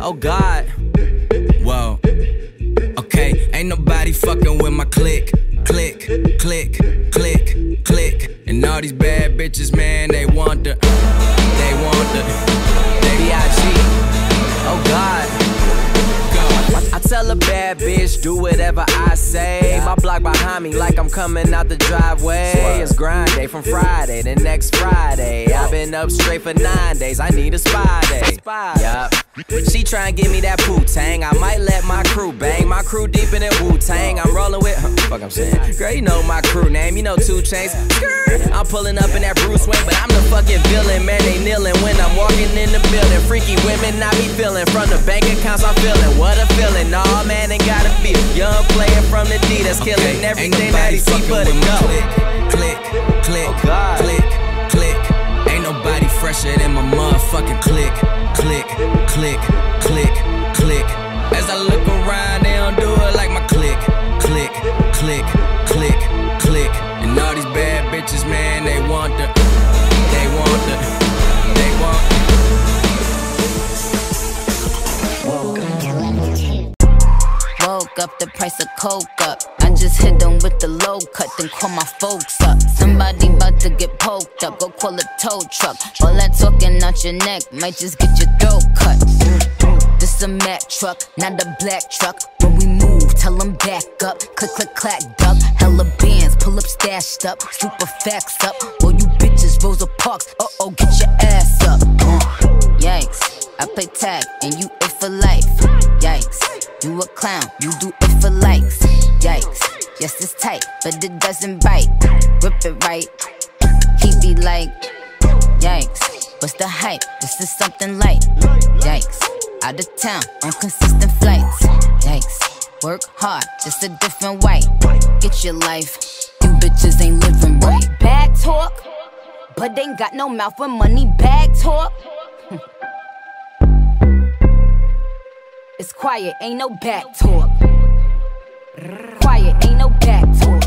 Oh God. Whoa. Okay, ain't nobody fucking with my click. Click, click, click, click. And all these bad bitches, man, they want the B.I.G. Oh God. I tell a bad bitch, do whatever I say. My block behind me like I'm coming out the driveway. It's grind day from Friday to next Friday. I've been up straight for 9 days, I need a spy day. Yup. She tryna give me that Wu-Tang. I might let my crew bang. My crew deep in it Wu-Tang. I'm rolling with, fuck I'm saying. Girl, you know my crew name, you know 2 Chainz. I'm pulling up in that Bruce Wayne, but I'm the fucking villain. Man, they kneeling when I'm walking in the building. Freaky women I be feeling. From the bank accounts I'm feeling. What a feeling. Nah, man, ain't gotta be young player from the D that's killing everything that he see but it go. Click, click, click, click, click. Ain't nobody fresher than my motherfucking click. Click, click, click, click. As I look around, they don't do it like my click. Click, click, click, click. And all these bad bitches, man, they want the. Woke up, the price of coke up. I just hit them with the low cut, then call my folks up. Somebody about to get poked up, go call a tow truck. All that talking out your neck might just get your throat cut. This a Mack truck, not a black truck. When we move, tell them back up. Click, click, clack, duck. Hella bands, pull up, stashed up. Super facts up. All you bitches, Rosa Parks. Uh-oh, get your ass up. Yikes, I play tag and you it for life. Yikes, you a clown, you do it for likes. Yikes, yes it's tight, but it doesn't bite. Rip it right, he be like, yikes, what's the hype? This is something light. Yikes, out of town on consistent flights. Yikes, work hard, just a different way. Get your life, you bitches ain't living right. Bag talk, but ain't got no mouth when money bag talk. It's quiet, ain't no back talk. Quiet, ain't no back talk.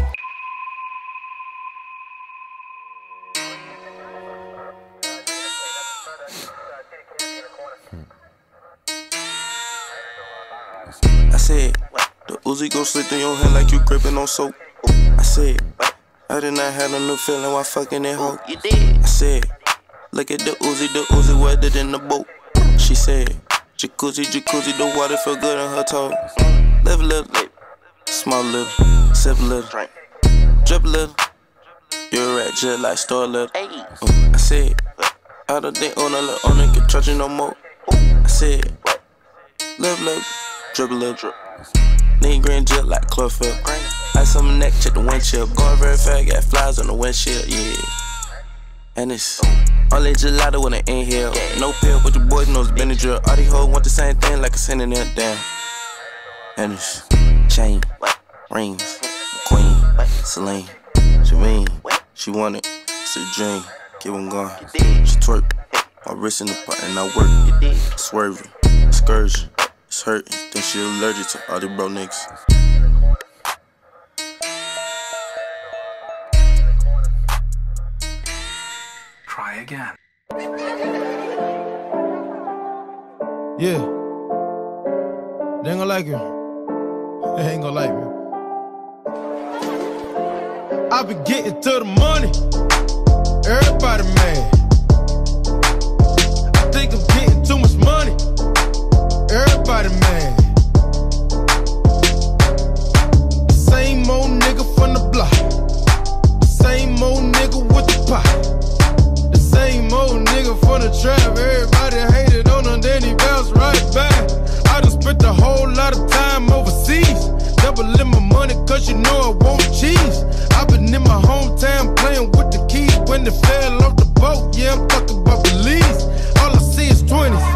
I said, the Uzi gon' slip through your hand like you gripping on soap. I said, I did not have no new feeling while fucking that hoe. I said, look at the Uzi wetter than the boat. She said, jacuzzi, jacuzzi, the water feel good on her toes. Live a little, small a little, sip a little, drip a little. You're a rat just like store a little. I said, I don't think on a little can trust you no more. I said, live a little, drip a little, nigga green jet like chlorophyll. Ice on my neck, check the windshield. Going very fast, got flies on the windshield, yeah. And it's only gelato when I inhale. No pill, but the boys know it's Benadryl. All these hoes want the same thing like a synonym, damn. And it's chain, rings, queen, Celine, Jermaine. She want it, it's a dream. Keep on going. She twerk, my wrist in the pot and I work. Swerving, excursion, it's hurting. Think she allergic to all these bro niggas. Try again. Yeah. They ain't gonna like you. They ain't gonna like me. I be getting to the money. Everybody mad. I think I'm getting too much money. Everybody mad. Same old nigga from the block. Same old nigga with the pot. Same old nigga from the trap. Everybody hated on him, then he bounced right back. I done spent a whole lot of time overseas. Doubling my money cause you know I want cheese. I been in my hometown playing with the keys when they fell off the boat. Yeah, I'm talking about Belize. All I see is 20s.